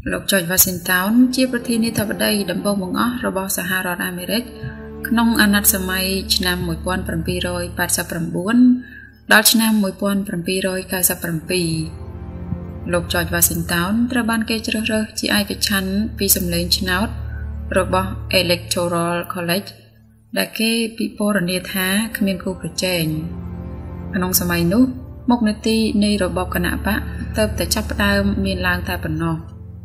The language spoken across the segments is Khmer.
លោកចុច Washington ជាប្រធានាធិបតីដំបូងបង្អស់របស់សហរដ្ឋអាមេរិកក្នុងអាណត្តិសម័យឆ្នាំ1789ដល់ឆ្នាំ1797លោកចុច Washington ត្រូវបានគេជ្រើសរើសជាឯកច្ឆន្ទពីសម្លេងឆ្នោតរបស់ Electoral College ដែលគេពិពណ៌នាថាគ្មានគូប្រជែងក្នុងសម័យនោះមុខនីតិនៃរបបគណបក្សទើបតែចាប់ផ្ដើមមានឡើងតែប៉ុណ្ណោះ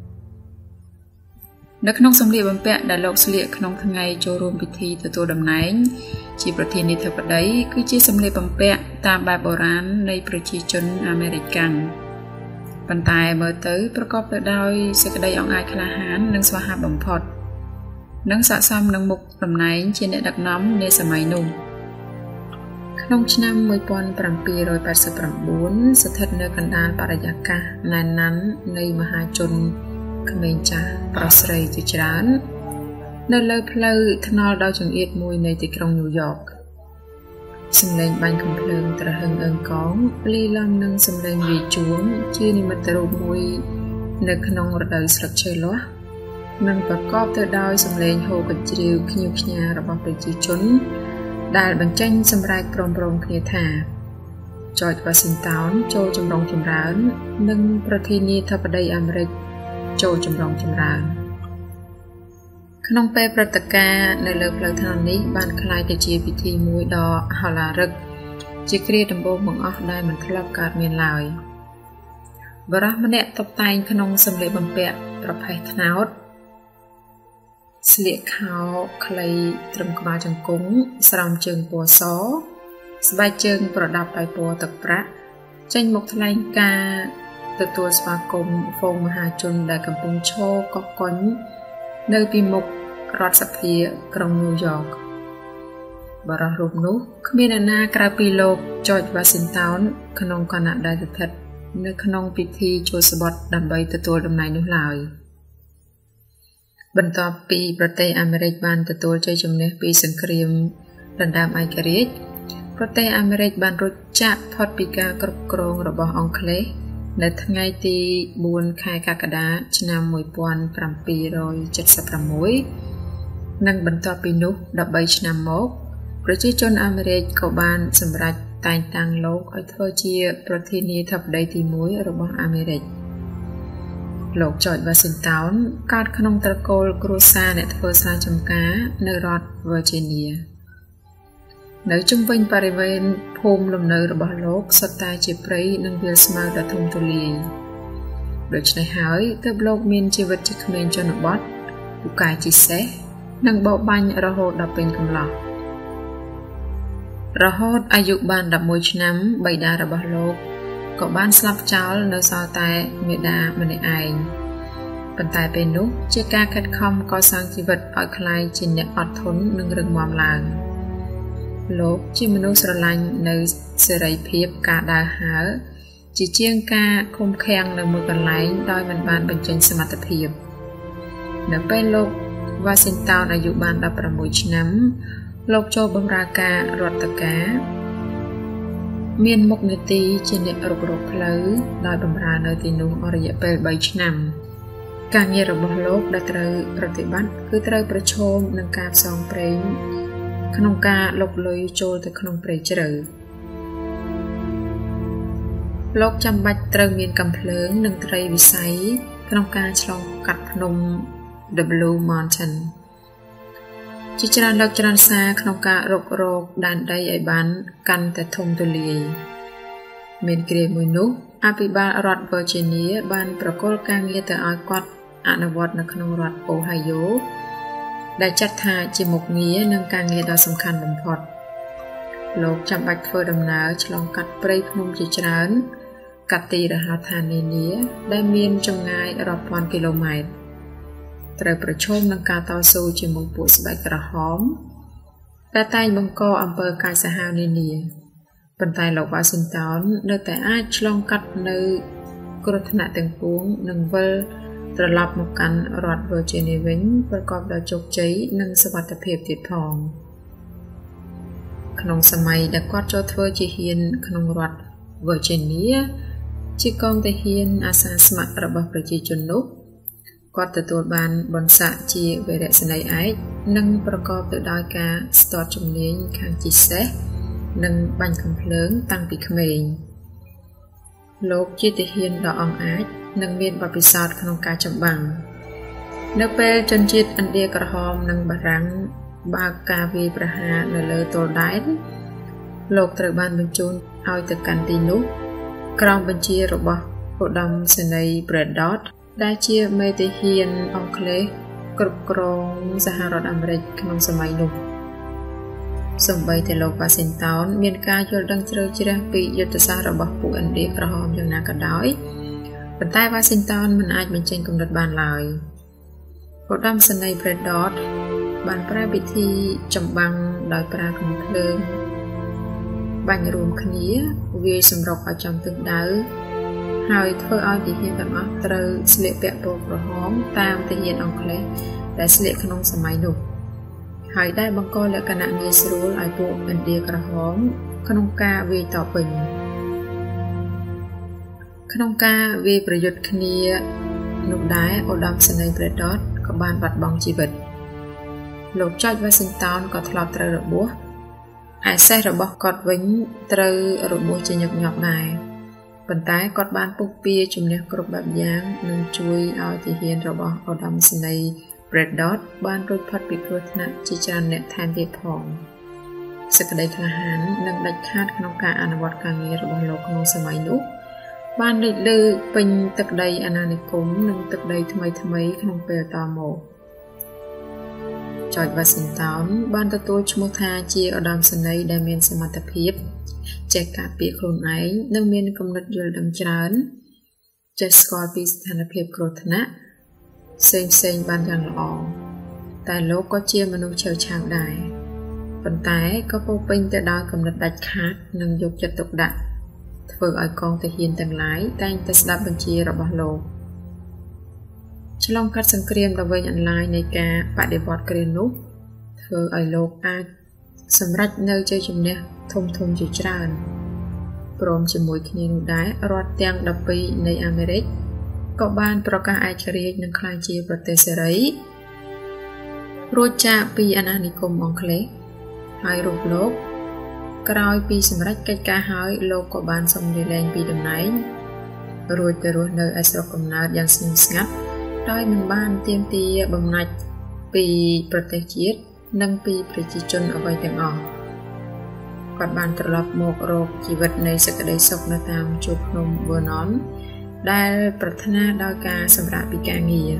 នៅក្នុងសម្លៀកបំពាក់ដែលលោកស្លៀកក្នុងថ្ងៃចូលរួមពិធីទទួលតំណែងជាប្រធានាធិបតីគឺជាសម្លៀកបំពាក់តាមបែបបុរាណនៃប្រជាជនអាមេរិកាំងប៉ុន្តែមើលទៅប្រកបទៅដោយសេចក្តីអង់អាចក្លាហាននិងស្វាហាប់បំផុតនិងស័ក្តិសមនឹងមុខតំណែងជាអ្នកដឹកនាំនាសម័យនោះក្នុងឆ្នាំ1789ស្ថិតនៅកណ្ដាលបរិយាកាសណែនណាន់នៃមហាជនក្មេងចាស់ប្រុសស្រីជាច្រើននៅលើផ្លូវថ្នល់ដ៏ចង្អៀតមួយនៃទីក្រុងញូវយ៉កសំឡេងបាញ់កាំភ្លើងត្រហឹងអើងកងលាយឡំនឹងសំឡេងវាយជួងជានិមិត្តរូបមួយនៅក្នុងរដូវស្លឹកឈើលាស់និងប្រកបទៅដោយសំឡេងហ៊ោកញ្ជ្រៀវខ្ញៀវខ្ញារបស់ប្រជាជនដែលបញ្ចេញសម្រែកព្រមៗគ្នាថា George Washington ចូលចម្រុងចម្រើននិងប្រធានាធិបតីអាមេរិកចូលចម្រុងចម្រើនក្នុងពេលព្រឹត្តិការណ៍នៅលើផ្លូវថ្នល់នេះបានក្លាយទៅជាពិធីមួយដ៏ហោឡារឹកជាគ្រាដំបូងបង្អស់ដែលមិនធ្លាប់កើតមានឡើយបរិះម្នាក់តុបតែងក្នុងសម្លៀកបំពាក់ប្រផេះត្នោតស្លៀកខោខ្លីត្រឹមក្បាលជង្គង់ស្រោមជើងពណ៌សស្បែកជើងប្រដាប់ដោយពណ៌ទឹកប្រាក់ចេញមកថ្លែងការណ៍ទទួលស្វាគមន៍ហ្វូងមហាជនដែលកំពុងឈរកកកុញនៅពីមុខរដ្ឋសភាក្រុងញូវយ៉កបរិះរូបនោះគ្មានអ្នកណាក្រៅពីលោក George Washington ក្នុងគណៈដែលស្ថិតនៅក្នុងពិធីចូលស្បត់ដើម្បីទទួលតំណែងនោះឡើយបន្ទាប់ពីប្រទេសអាមេរិកបានទទួលជ័យជំនះពីសង្គ្រាមដណ្ដើមឯករាជ្យប្រទេសអាមេរិកបានរួចចាកផុតពីការគ្រប់គ្រងរបស់អង់គ្លេសនៅថ្ងៃទី4ខែកក្កដាឆ្នាំ1776និងបន្ទាប់ពីនោះ13ឆ្នាំមកប្រជាជនអាមេរិកក៏បានសម្រេចតែងតាំងលោកឲ្យធ្វើជាប្រធានាធិបតីទី1របស់អាមេរិកលោក George Washington កើតក្នុងត្រកូលគ្រួសារអ្នកធ្វើស្រែចម្ការនៅរដ្ឋ Virginia នៅជុំវិញបរិវេណភូមិលំនៅរបស់លោកសុទ្ធតែជាព្រៃនិងវាលស្មៅដ៏ធំទូលាយដូច្នេះហើយទើបលោកមានជីវិតជាក្មេងជនបទពូកែជាសេះនិងបបបាញ់រហូតដល់ពេញកំឡោះរហូតអាយុបាន11ឆ្នាំបិតារបស់លោកក៏បានស្លាប់ចោលនៅសល់តែមាតាម្នាក់ឯងប៉ុន្តែពេលនោះជាការខិតខំកសាងជីវិតឲ្យក្លាយជាអ្នកអត់ធន់និងរឹងមាំឡើងលោកជាមនុស្សស្រឡាញ់នៅសេរីភាពការដើរហើរជាជាងការឃុំឃាំងនៅមួយកន្លែងដោយមិនបានបញ្ចេញសមត្ថភាពនៅពេលលោក Washington អាយុបាន16ឆ្នាំលោកចូលបម្រើការរដ្ឋការមានមុខនីតិជាអ្នករុករកផ្លូវដោយបម្រើនៅទីនោះអស់រយៈពេល3ឆ្នាំការងាររបស់លោកដែលត្រូវប្រតិបត្តិគឺត្រូវប្រឈមនឹងការផ្សងព្រេងក្នុងការលុកលុយចូលទៅក្នុងព្រៃជ្រៅលោកចាំបាច់ត្រូវមានកាំភ្លើងនិងត្រីវិស័យក្នុងការឆ្លងកាត់ភ្នំ The Blue Mountain ជាច្រើនលើកច្រើនសារក្នុងការរុករកដែនដីឲ្យបានកាន់តែធំទូលាយមានគ្រាមួយនោះអភិបាលរដ្ឋ Virginia បានប្រគល់ការងារទៅឲ្យគាត់អនុវត្តនៅក្នុងរដ្ឋ Ohio ដែលចាត់ថាជាមុខងារនិងការងារដ៏សំខាន់បំផុតលោកចាំបាច់ធ្វើដំណើរឆ្លងកាត់ព្រៃភ្នំជាច្រើនកាត់ទីរហោឋាននានាដែលមានចម្ងាយរាប់ពាន់គីឡូម៉ែត្រត្រូវប្រឈមនឹងការតស៊ូជាមួយពួកស្បែកក្រហមដែលតែងបង្កអំពើកាចសាហាវនានាប៉ុន្តែលោក Washington នៅតែអាចឆ្លងកាត់នៅគ្រោះថ្នាក់ទាំងពួងនិងវិលត្រឡប់មកកាន់រដ្ឋ Virginia វិញប្រកបដោយជោគជ័យនិងសុវត្ថិភាពទៀតផងក្នុងសម័យដែលគាត់ចូលធ្វើជាហ៊ានក្នុងរដ្ឋ Virginia ជាកងទាហានអាសាស្ម័គ្ររបស់ប្រជាជននោះគាត់ទទួលបានបន្សាក់ជាវេរសនីយឯកនិងប្រកបទៅដោយការស្ទាត់ជំនាញខាងជិះសេះនិងបាញ់កាំភ្លើងតាំងពីក្មេងលោកជាទាហានដ៏អង់អាចនិងមានបទពិសោធន៍ក្នុងការចម្បាំងនៅពេលជនជាតិឥណ្ឌាក្រហមនិងបារាំងបើកការវាយប្រហារនៅលើទល់ដែនលោកត្រូវបានបញ្ជូនឲ្យទៅកាន់ទីនោះក្រោមបញ្ជារបស់ឧត្តមសេនីយ៍ Braddock ដែលជាមេទាហានអង់គ្លេសគ្រប់គ្រងសហរដ្ឋអាមេរិកក្នុងសម័យនោះសូម្បីតែលោក Washington មានការយល់ដឹងជ្រៅជ្រះពីយុទ្ធសាស្ត្ររបស់ពួកឥណ្ឌាក្រហមយ៉ាងណាក៏ដោយប៉ុន្តែ Washington មិនអាចបញ្ចេញគំនិតបានឡើយឧត្តមសេនីយ៍ Braddock បានប្រើវិធីចម្បាំងដោយប្រើកាំភ្លើងបាញ់រួមគ្នាវាយសម្រុកឲ្យចំទិសដៅហើយធ្វើឲ្យទាហានទាំងអស់ត្រូវស្លៀកពាក់ពណ៌ក្រហមតាមទាហានអង់គ្លេសដែលស្លៀកក្នុងសម័យនោះហើយដែលបង្កលក្ខណៈងាយស្រួលឲ្យពួកឥណ្ឌាក្រហមក្នុងការវាយតបវិញក្នុងការវាយប្រយុទ្ធគ្នានោះដែរឧត្តមសេនីយ៍ Braddock ក៏បានបាត់បង់ជីវិតលោក George Washington ក៏ធ្លាប់ត្រូវរបួសឯសេះរបស់គាត់វិញត្រូវរបួសជាញឹកញាប់ដែរប៉ុន្តែគាត់បានពុះពៀជំនះគ្រប់បែបយ៉ាងនិងជួយឲ្យទាហានរបស់ឧត្តមសេនីយ៍ Braddock បានរួចផុតពីគ្រោះថ្នាក់ជាច្រើនអ្នកថែមទៀតផងសេចក្តីក្លាហាននិងដាច់ខាតក្នុងការអនុវត្តការងាររបស់លោកក្នុងសម័យនោះបានលេចលើពេញទឹកដីអាណានិគមនិងទឹកដីថ្មីៗក្នុងពេលតមក George Washington បានទទួលឈ្មោះថាជាឧត្តមសេនីយ៍ដែលមានសមត្ថភាពចេះការពារខ្លួនឯងនិងមានគំនិតយល់ដឹងច្រើនចេះស្គាល់ពីស្ថានភាពគ្រោះថ្នាក់ផ្សេងៗបានយ៉ាងល្អតែលោកក៏ជាមនុស្សឆេវឆាវដែរប៉ុន្តែក៏ពោរពេញទៅដោយគំនិតដាច់ខាតនិងយកចិត្តទុកដាក់ធ្វើឲ្យកងទាហានទាំងឡាយតែងតែស្ដាប់បញ្ជារបស់លោកឆ្លងកាត់សង្គ្រាមដ៏វែងអន្លាយនៃការបដិវត្តគ្រានោះធ្វើឲ្យលោកអាចសម្រេចនៅជ័យជំនះធំជាច្រើនព្រមជាមួយគ្នានោះដែររដ្ឋទាំង12នៃអាមេរិកក៏បានប្រកាសឯករាជ្យនិងក្លាយជាប្រទេសសេរីរួចចាកពីអាណានិគមអង់គ្លេសហើយរូបលោកក្រោយពីសម្រេចកិច្ចការហើយលោកក៏បានសូមលាលែងពីតំណែងរួចទៅរស់នៅឯស្រុកកំណើតយ៉ាងស្ងៀមស្ងាត់ដោយមិនបានទាមទារបំណាច់ពីប្រទេសជាតិនិងពីប្រជាជនអ្វីទាំងអស់គាត់បានត្រឡប់មករកជីវិតនៃសេចក្តីសុខនៅតាមជួរភ្នំ Vernon ដែលប្រាថ្នាដោយការសម្រាកពីការងារ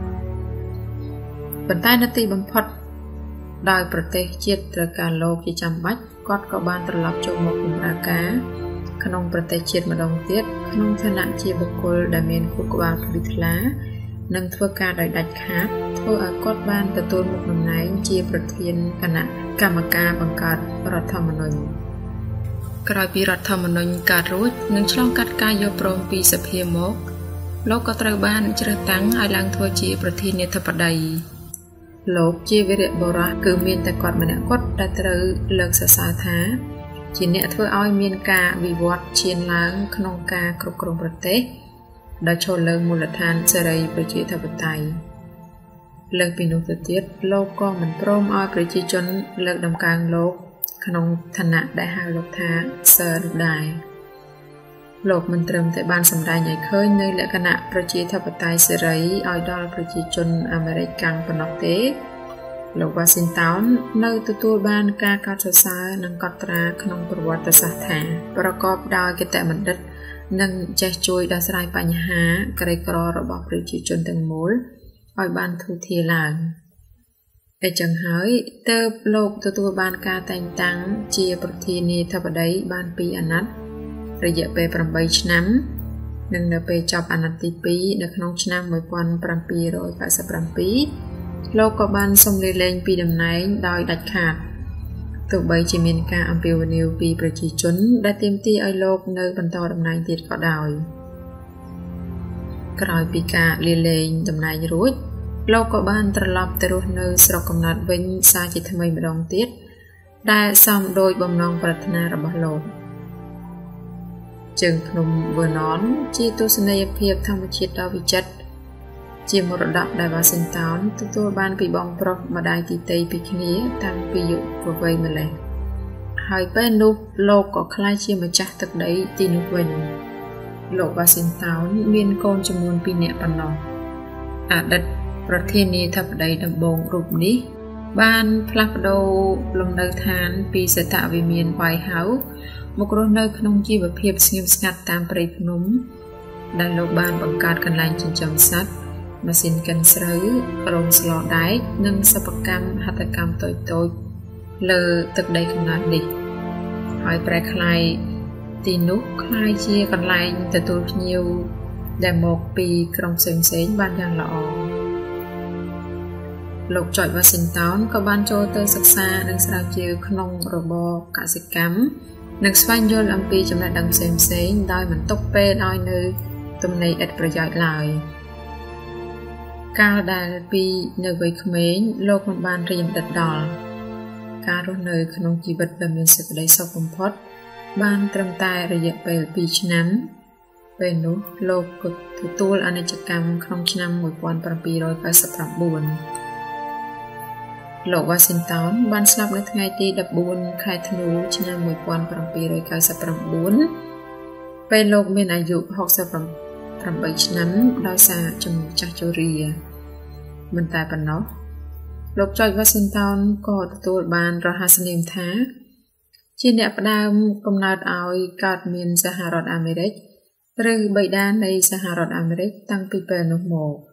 ប៉ុន្តែនៅទីបំផុតដោយប្រទេសជាតិត្រូវការលោកជាចាំបាច់គាត់ក៏បានត្រឡប់ចូលមកបម្រើការក្នុងប្រទេសជាតិម្ដងទៀតក្នុងឋានៈជាបុគ្គលដែលមានខួរក្បាលភ្លឺថ្លានិងធ្វើការដោយដាច់ខាតធ្វើឲ្យគាត់បានទទួលមុខតំណែងជាប្រធានគណៈកម្មការបង្កើតរដ្ឋធម្មនុញ្ញក្រោយពីរដ្ឋធម្មនុញ្ញកើតរួចនិងឆ្លងកាត់ការយល់ព្រមពីសភាមកលោកក៏ត្រូវបានជ្រើសតាំងឲ្យឡើងធ្វើជាប្រធានាធិបតីលោកជាវីរបុរសគឺមានតែគាត់ម្នាក់គត់ដែលត្រូវលើកសរសើរថាជាអ្នកធ្វើឲ្យមានការវិវត្តឈានឡើងក្នុងការគ្រប់គ្រងប្រទេសដោយឈរលើមូលដ្ឋានសេរីប្រជាធិបតេយ្យលើសពីនោះទៅទៀតលោកក៏មិនព្រមឲ្យប្រជាជនលើកដំកើងលោកក្នុងឋានៈដែលហៅលោកថា Sir នោះដែរលោកមិនត្រឹមតែបានសម្ដែងឲ្យឃើញនៅលក្ខណៈប្រជាធិបតេយ្យសេរីឲ្យដល់ប្រជាជនអាមេរិកកាំងប៉ុណ្ណោះទេលោក Washington នៅទទួលបានការកោតសរសើរនិងកត់ត្រាក្នុងប្រវត្តិសាស្ត្រថាប្រកបដោយគតិបណ្ឌិតនិងចេះជួយដោះស្រាយបញ្ហាក្រីក្ររបស់ប្រជាជនទាំងមូលឲ្យបានធូរធារឡើងតែចឹងហើយទើបលោកទទួលបានការតែងតាំងជាប្រធានាធិបតីបាន2អាណត្តិរយៈពេល8ឆ្នាំនិងនៅពេលចប់អាណត្តិទី2នៅក្នុងឆ្នាំ1797លោកក៏បានសូមលាលែងពីតំណែងដោយដាច់ខាតទោះបីជាមានការអំពាវនាវពីប្រជាជនដែលទាមទារឲ្យលោកនៅបន្តតំណែងទៀតក៏ដោយក្រោយពីការលាលែងតំណែងរួចលោកក៏បានត្រឡប់ទៅរស់នៅស្រុកកំណើតវិញសារជាថ្មីម្ដងទៀតដែលសមដោយបំណងប្រាថ្នារបស់លោកជើងភ្នំ Vernon ជាទស្សនីយភាពធម្មជាតិដ៏វិចិត្រជាមរតកដែល Washington ទទួលបានពីបងប្រុសម្ដាយទីតីពីគ្នាតាំងពីយុវវ័យម្លេះហើយពេលនោះលោកក៏ក្លាយជាម្ចាស់ទឹកដីទីនោះវិញលោក Washington មានកូនចំនួន2នាក់ប៉ុណ្ណោះអតីតប្រធានាធិបតីដំបូងរូបនេះបានផ្លាស់ប្ដូរលំនៅឋានពីសតវិមាន White House មករស់នៅក្នុងជីវភាពស្ងៀមស្ងាត់តាមព្រៃភ្នំដែលលោកបានបង្កើតកន្លែងចិញ្ចឹមសត្វម៉ាស៊ីនកិនស្រូវរោងស្លដែកនិងសិប្បកម្មហត្ថកម្មតូចៗលើទឹកដីកំណើតនេះហើយប្រែក្លាយទីនោះក្លាយជាកន្លែងទទួលភ្ញៀវដែលមកពីក្រុងផ្សេងៗបានយ៉ាងល្អលោក George Washington ក៏បានចូលទៅសិក្សានិងស្រាវជ្រាវក្នុងរបរកសិកម្មនិងស្វែងយល់អំពីចំណេះដឹងផ្សេងៗដោយមិនទុកពេលឲ្យនៅទំនេរឥតប្រយោជន៍ឡើយកាលដែលពីនៅវ័យក្មេងលោកមិនបានរៀនដិតដល់ការរស់នៅក្នុងជីវិតដែលមានសេចក្តីសុខបំផុតបានត្រឹមតែរយៈពេល2ឆ្នាំពេលនោះលោកក៏ទទួលអនិច្ចកម្មក្នុងឆ្នាំ1799លោក Washington បានស្លាប់នៅថ្ងៃទី14ខែធ្នូឆ្នាំ1799ពេលលោកមានអាយុ68ឆ្នាំដោយសារជំងឺចាស់ជរាមិនតែប៉ុណ្ណោះលោក George Washington ក៏ទទួលបានរហស្សនាមថាជាអ្នកផ្ដើមកំណើតឲ្យកើតមានសហរដ្ឋអាមេរិកឬបិតានៃសហរដ្ឋអាមេរិកតាំងពីពេលនោះមក